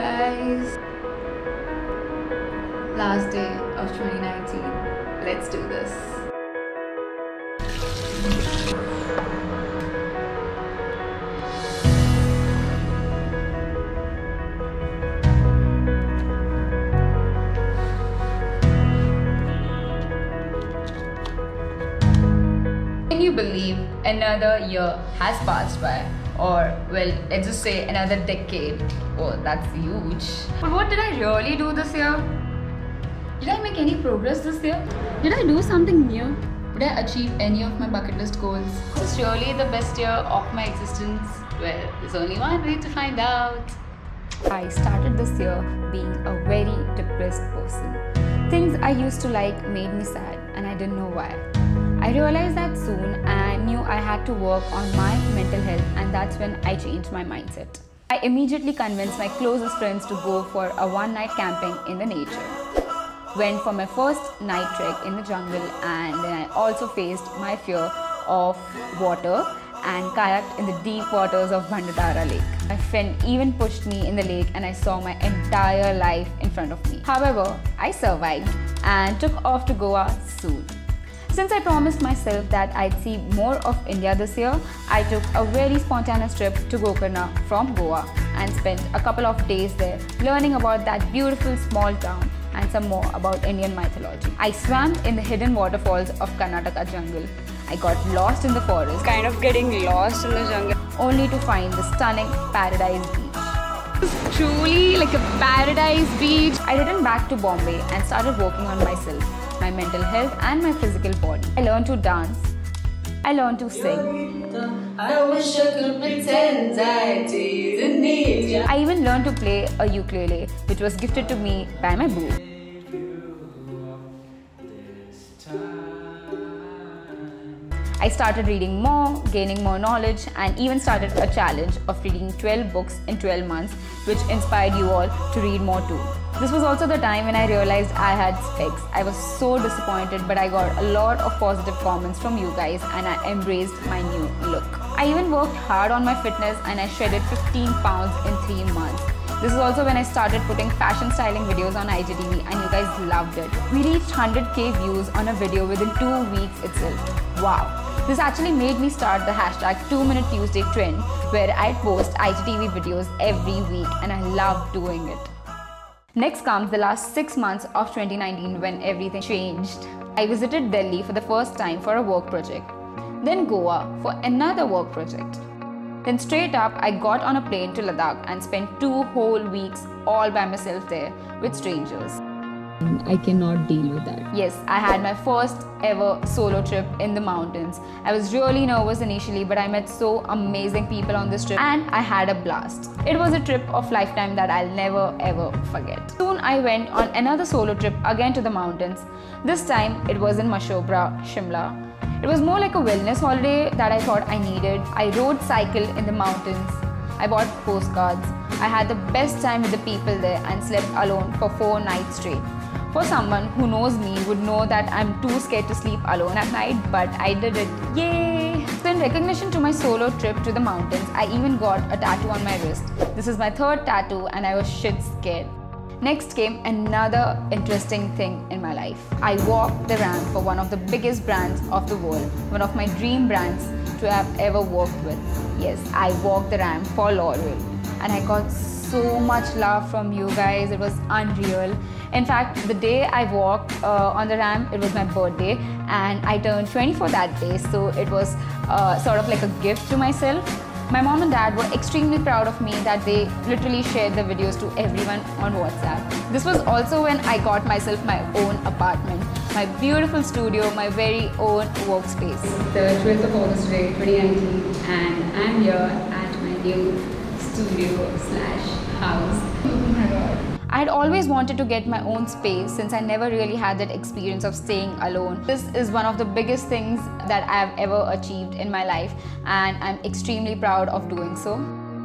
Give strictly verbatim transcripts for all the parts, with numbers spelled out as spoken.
guys. Last day of twenty nineteen. Let's do this. Can you believe another year has passed by? Or, well, let's just say another decade. Oh, that's huge. But what did I really do this year? Did I make any progress this year? Did I do something new? Did I achieve any of my bucket list goals? Was this really the best year of my existence? Well, there's only one way to find out. I started this year being a very depressed person. Things I used to like made me sad and I didn't know why. I realized that soon and I knew I had to work on my mental health, and that's when I changed my mindset. I immediately convinced my closest friends to go for a one night camping in the nature. Went for my first night trek in the jungle, and then I also faced my fear of water and kayaked in the deep waters of Bandadara Lake. My friend even pushed me in the lake and I saw my entire life in front of me. However, I survived and took off to Goa soon. Since I promised myself that I'd see more of India this year, I took a very spontaneous trip to Gokarna from Goa and spent a couple of days there learning about that beautiful small town and some more about Indian mythology. I swam in the hidden waterfalls of Karnataka jungle. I got lost in the forest, kind of getting lost in the jungle, only to find the stunning Paradise Beach. It's truly like a paradise beach. I returned back to Bombay and started working on myself, my mental health and my physical body. I learned to dance. I learned to sing. I wish I could pretend I didn't need you. I even learned to play a ukulele, which was gifted to me by my boo. I started reading more, gaining more knowledge, and even started a challenge of reading twelve books in twelve months, which inspired you all to read more too. This was also the time when I realized I had specs. I was so disappointed, but I got a lot of positive comments from you guys and I embraced my new look. I even worked hard on my fitness and I shredded fifteen pounds in three months. This is also when I started putting fashion styling videos on I G T V and you guys loved it. We reached one hundred K views on a video within two weeks itself. Wow! This actually made me start the hashtag two minute Tuesday trend, where I'd post I G T V videos every week and I loved doing it. Next comes the last six months of twenty nineteen when everything changed. I visited Delhi for the first time for a work project, then Goa for another work project. Then straight up, I got on a plane to Ladakh and spent two whole weeks all by myself there with strangers. I cannot deal with that. Yes, I had my first ever solo trip in the mountains. I was really nervous initially, but I met so amazing people on this trip and I had a blast. It was a trip of lifetime that I'll never ever forget. Soon I went on another solo trip again to the mountains. This time it was in Mashobra, Shimla. It was more like a wellness holiday that I thought I needed. I rode cycle in the mountains. I bought postcards. I had the best time with the people there and slept alone for four nights straight. For someone who knows me would know that I'm too scared to sleep alone at night, but I did it. Yay! So in recognition to my solo trip to the mountains, I even got a tattoo on my wrist. This is my third tattoo and I was shit scared. Next came another interesting thing in my life. I walked the ramp for one of the biggest brands of the world, one of my dream brands to have ever worked with. Yes, I walked the ramp for L'Oreal and I got so much love from you guys. It was unreal. In fact, the day I walked uh, on the ramp, it was my birthday and I turned twenty-four that day, so it was uh, sort of like a gift to myself. My mom and dad were extremely proud of me that they literally shared the videos to everyone on WhatsApp. This was also when I got myself my own apartment, my beautiful studio, my very own workspace. The twelfth of August today, twenty nineteen, and I'm here at my new studio slash house. Oh my god. I had always wanted to get my own space since I never really had that experience of staying alone. This is one of the biggest things that I have ever achieved in my life and I'm extremely proud of doing so.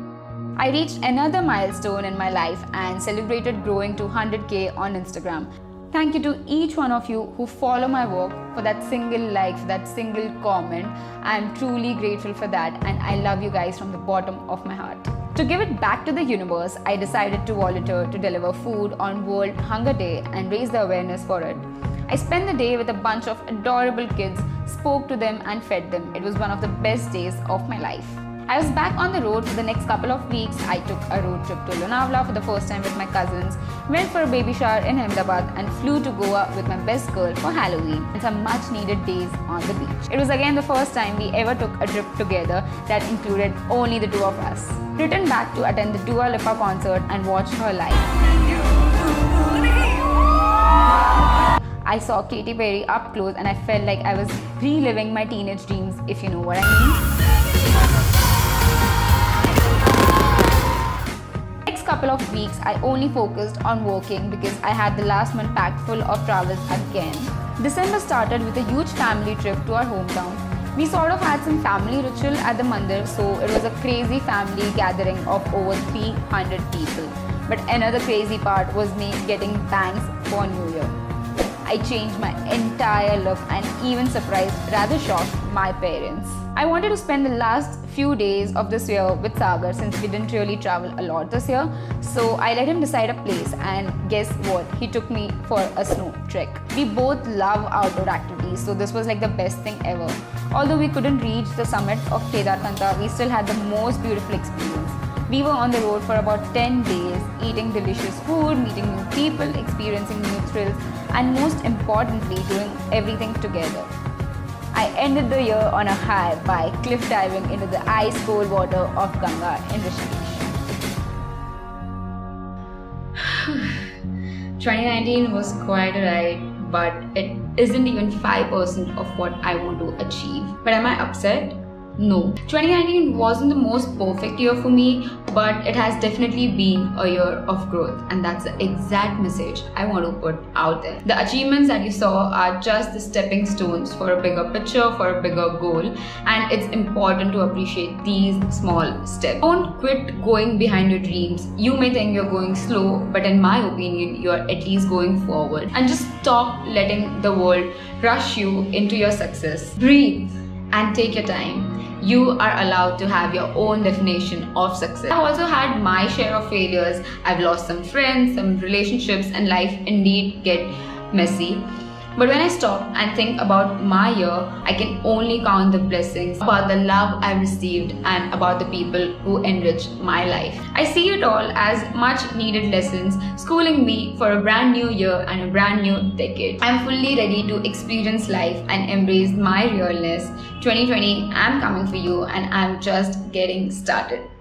I reached another milestone in my life and celebrated growing to one hundred K on Instagram. Thank you to each one of you who follow my work, for that single like, for that single comment. I am truly grateful for that and I love you guys from the bottom of my heart. To give it back to the universe, I decided to volunteer to deliver food on World Hunger Day and raise the awareness for it. I spent the day with a bunch of adorable kids, spoke to them and fed them. It was one of the best days of my life. I was back on the road for the next couple of weeks. I took a road trip to Lonavala for the first time with my cousins, went for a baby shower in Ahmedabad and flew to Goa with my best girl for Halloween and some much needed days on the beach. It was again the first time we ever took a trip together that included only the two of us. Returned back to attend the Dua Lipa concert and watch her live. I saw Katy Perry up close and I felt like I was reliving my teenage dreams, if you know what I mean. Next couple of weeks, I only focused on working because I had the last month packed full of travels again. December started with a huge family trip to our hometown. We sort of had some family ritual at the mandir, so it was a crazy family gathering of over three hundred people. But another crazy part was me getting bangs for New Year. I changed my entire look and even surprised, rather shocked, my parents. I wanted to spend the last few days of this year with Sagar since we didn't really travel a lot this year. So I let him decide a place and guess what? He took me for a snow trek. We both love outdoor activities, so this was like the best thing ever. Although we couldn't reach the summit of Kedarkantha, we still had the most beautiful experience. We were on the road for about ten days, eating delicious food, meeting new people, experiencing new thrills, and most importantly, doing everything together. I ended the year on a high by cliff diving into the ice-cold water of Ganga in Rishikesh. twenty nineteen was quite a ride, but it isn't even five percent of what I want to achieve. But am I upset? No. twenty nineteen wasn't the most perfect year for me, but it has definitely been a year of growth, and that's the exact message I want to put out there. The achievements that you saw are just the stepping stones for a bigger picture, for a bigger goal, and it's important to appreciate these small steps. Don't quit going behind your dreams. You may think you're going slow, but in my opinion, you're at least going forward. And just stop letting the world rush you into your success. Breathe and take your time. You are allowed to have your own definition of success. I've also had my share of failures. I've lost some friends, some relationships, and life indeed get messy. But when I stop and think about my year, I can only count the blessings, about the love I've received, and about the people who enrich my life. I see it all as much needed lessons, schooling me for a brand new year and a brand new decade. I'm fully ready to experience life and embrace my realness. twenty twenty, I'm coming for you, and I'm just getting started.